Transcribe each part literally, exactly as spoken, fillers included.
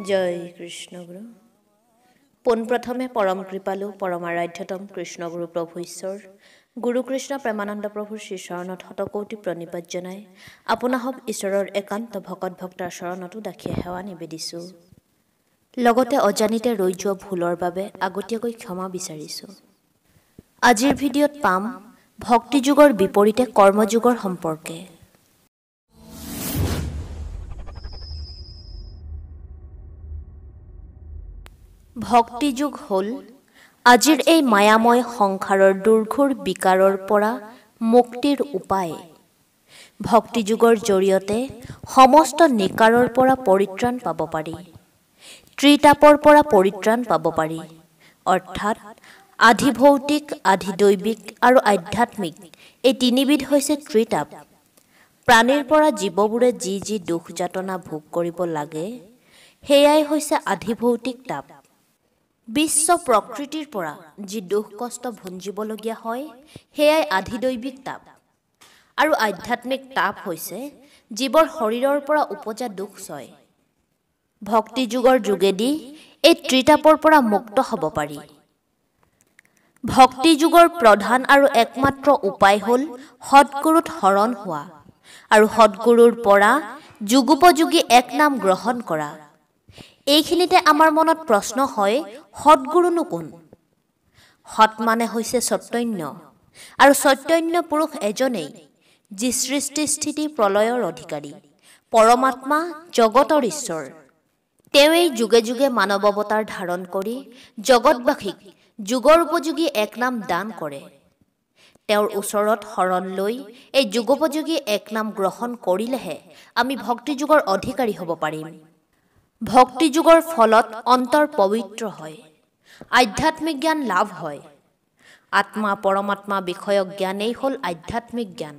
জয় কৃষ্ণগুৰু। পোনপ্ৰথমে পৰম কৃপালু পৰমাৰাধ্যতম কৃষ্ণগুৰু প্ৰভু ঈশ্বৰ গুৰু কৃষ্ণ প্ৰেমানন্দ প্ৰভুৰ শ্ৰীচৰণত শতকোটি প্ৰণিপাত জনাই আপোনাসৱ ঈশ্বৰৰ একান্ত ভকত ভক্তৰ চৰণতো দাখি সেৱা নিবেদিছোঁ। লগতে অজানিতে ৰৈ যোৱা ভুলৰ বাবে আগতীয়াকৈ ক্ষমা বিচাৰিছোঁ। আজিৰ ভিডিঅ'ত পাম ভক্তিযুগৰ বিপৰীতে কৰ্মযুগৰ সম্পৰ্কে। ভক্তিযুগ হ'ল আজিৰ এই মায়াময় সংসাৰৰ দুৰ্ঘোৰ বিকাৰৰ পৰা মুক্তিৰ উপায়। ভক্তিযুগৰ জৰিয়তে সমস্ত নিকাৰৰ পৰা পৰিত্ৰাণ পাব পাৰি, ত্ৰিতাপৰ পৰা পৰিত্ৰাণ পাব পাৰি। অৰ্থাৎ আধি ভৌতিক, আধি দৈবিক আৰু আধ্যাত্মিক এই তিনিবিধ হৈছে ত্ৰিতাপ। প্ৰাণীৰ পৰা জীৱবোৰে যি যি দুখ যাতনা ভোগ কৰিব লাগে সেয়াই হৈছে আধি ভৌতিক তাপ। বিশ্ব প্ৰকৃতিৰ পৰা যি দুখ কষ্ট ভুঞ্জিবলগীয়া হয় সেয়াই আধিদৈবিক তাপ। আৰু আধ্যাত্মিক তাপ হৈছে জীৱৰ শৰীৰৰ পৰা উপজা দুখ ছয়। ভক্তিযুগৰ যোগেদি এই ত্ৰিতাপৰ পৰা মুক্ত হ'ব পাৰি। ভক্তিযুগৰ প্ৰধান আৰু একমাত্ৰ উপায় হ'ল সৎগুৰুত শৰণ হোৱা আৰু সৎগুৰুৰ পৰা যুগোপযোগী এক নাম গ্ৰহণ কৰা। এইখিনিতে আমাৰ মনত প্ৰশ্ন হয়, সৎগুৰুনো কোন? সৎ মানে হৈছে চৈতন্য, আৰু চৈতন্য পুৰুষ এজনেই যি সৃষ্টি স্থিতি প্ৰলয়ৰ অধিকাৰী, পৰমাত্মা, জগতৰ ঈশ্বৰ। তেওঁৱেই যুগে যুগে মানৱ অৱতাৰ ধাৰণ কৰি জগতবাসীক যুগৰ উপযোগী এক নাম দান কৰে। তেওঁৰ ওচৰত শৰণ লৈ এই যুগোপযোগী এক নাম গ্ৰহণ কৰিলেহে আমি ভক্তিযুগৰ অধিকাৰী হ'ব পাৰিম। ভক্তিযুগৰ ফলত অন্তৰ পবিত্ৰ হয়, আধ্যাত্মিক জ্ঞান লাভ হয়। আত্মা পৰমাত্মা বিষয়ক জ্ঞানেই হ'ল আধ্যাত্মিক জ্ঞান।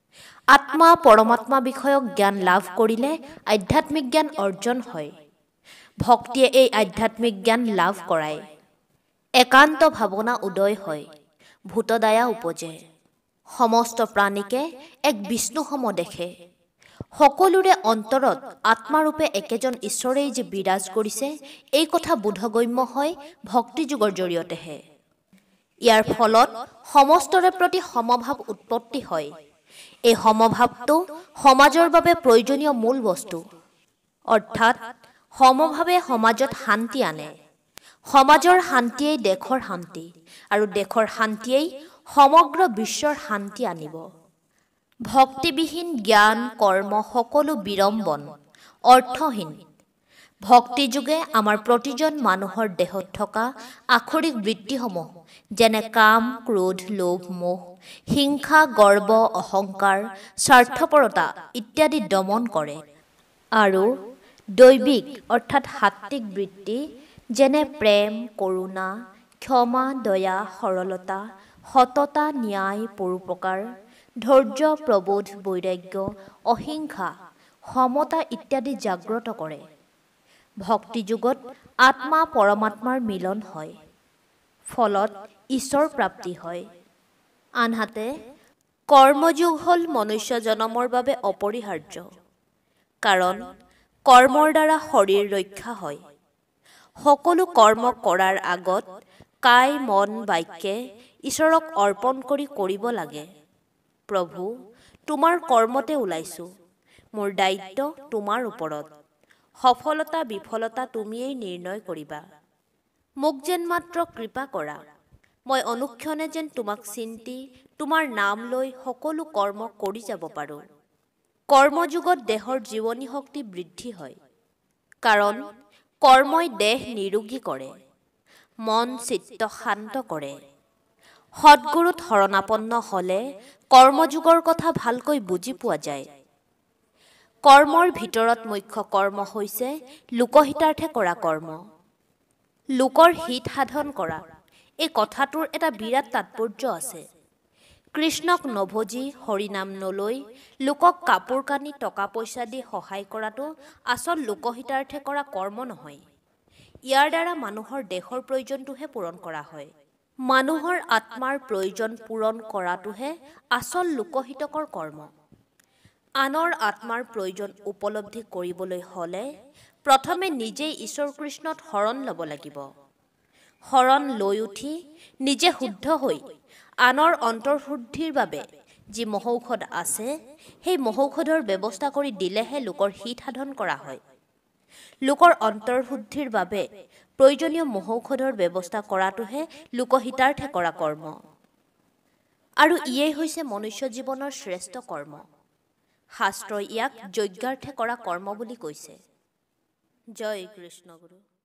আত্মা পৰমাত্মা বিষয়ক জ্ঞান লাভ কৰিলে আধ্যাত্মিক জ্ঞান অৰ্জন হয়। ভক্তিয়ে এই আধ্যাত্মিক জ্ঞান লাভ কৰায়। একান্ত ভাৱনা উদয় হয়, ভূতদয়া উপজে। সমস্ত প্ৰাণীকে এক বিষ্ণুসম দেখে। সকলোৰে অন্তৰত আত্মাৰূপে একেজন ঈশ্বৰেই যে বিৰাজ কৰিছে এই কথা বোধগম্য হয় ভক্তিযুগৰ জৰিয়তেহে। ইয়াৰ ফলত সমস্তৰে প্ৰতি সমভাৱ উৎপত্তি হয়। এই সমভাৱটো সমাজৰ বাবে প্ৰয়োজনীয় মূল বস্তু। অৰ্থাৎ সমভাৱে সমাজত শান্তি আনে। সমাজৰ শান্তিয়েই দেশৰ শান্তি, আৰু দেশৰ শান্তিয়েই সমগ্ৰ বিশ্বৰ শান্তি আনিব। ভক্তিবিহীন জ্ঞান কৰ্ম সকলো বিড়ম্বন, অৰ্থহীন। ভক্তিযুগে আমাৰ প্ৰতিজন মানুহৰ দেহত থকা আখৰিক বৃত্তিসমূহ যেনে কাম, ক্ৰোধ, লোভ, মোহ, হিংসা, গৰ্ব, অহংকাৰ, স্বাৰ্থপৰতা ইত্যাদি দমন কৰে। আৰু দৈবিক অৰ্থাৎ সাত্ত্বিক বৃত্তি যেনে প্ৰেম, কৰোণা, ক্ষমা, দয়া, সৰলতা, সততা, ন্যায়, পৰোপকাৰ, ধৈৰ্য, প্ৰবোধ, বৈৰাগ্য, অহিংসা, সমতা ইত্যাদি জাগ্ৰত কৰে। ভক্তিযুগত আত্মা পৰমাত্মাৰ মিলন হয়, ফলত ঈশ্বৰ প্ৰাপ্তি হয়। আনহাতে কৰ্মযুগ হ'ল মনুষ্য জনমৰ বাবে অপৰিহাৰ্য। কাৰণ কৰ্মৰ দ্বাৰা শৰীৰ ৰক্ষা হয়। সকলো কৰ্ম কৰাৰ আগত কায় মন বাক্যে ঈশ্বৰক অৰ্পণ কৰি কৰিব লাগে। প্ৰভু, তোমাৰ কৰ্মতে ওলাইছোঁ, মোৰ দায়িত্ব তোমাৰ ওপৰত। সফলতা বিফলতা তুমিয়েই নিৰ্ণয় কৰিবা। মোক যেন মাত্ৰ কৃপা কৰা, মই অনুক্ষণে যেন তোমাক চিন্তি তোমাৰ নাম লৈ সকলো কৰ্ম কৰি যাব পাৰোঁ। কৰ্মযুগত দেহৰ জীৱনী শক্তি বৃদ্ধি হয়। কাৰণ কৰ্মই দেহ নিৰোগী কৰে, মন চিত্ত শান্ত কৰে। সৎগুৰুত শৰণাপন্ন হ'লে কৰ্মযুগৰ কথা ভালকৈ বুজি পোৱা যায়। কৰ্মৰ ভিতৰত মুখ্য কৰ্ম হৈছে লোকহিতাৰ্থে কৰা কৰ্ম। লোকৰ হিত সাধন কৰা এই কথাটোৰ এটা বিৰাট তাৎপৰ্য আছে। কৃষ্ণক নভজি হৰিনাম নলৈ লোকক কাপোৰ কানি টকা পইচা দি সহায় কৰাটো আচল লোকহিতাৰ্থে কৰা কৰ্ম নহয়। ইয়াৰ দ্বাৰা মানুহৰ দেহৰ প্ৰয়োজনটোহে পূৰণ কৰা হয়। মানুহৰ আত্মাৰ প্ৰয়োজন পূৰণ কৰাটোহে আচল লোকহিতকৰ কৰ্ম। আনৰ আত্মাৰ প্ৰয়োজন উপলব্ধি কৰিবলৈ হ'লে প্ৰথমে নিজেই ঈশ্বৰ কৃষ্ণত শৰণ ল'ব লাগিব। শৰণ লৈ উঠি নিজে শুদ্ধ হৈ আনৰ অন্তৰ্শুদ্ধিৰ বাবে যি মহৌষধ আছে সেই মহৌষধৰ ব্যৱস্থা কৰি দিলেহে লোকৰ হিত সাধন কৰা হয়। লোকৰ অন্তৰ্শুদ্ধিৰ বাবে প্ৰয়োজনীয় মহৌষধৰ ব্যৱস্থা কৰাটোহে লোকহিতাৰ্থে কৰা কৰ্ম। আৰু ইয়েই হৈছে মনুষ্য জীৱনৰ শ্ৰেষ্ঠ কৰ্ম। শাস্ত্ৰই ইয়াক যজ্ঞাৰ্থে কৰা কৰ্ম বুলি কৈছে। জয় কৃষ্ণ গুৰু।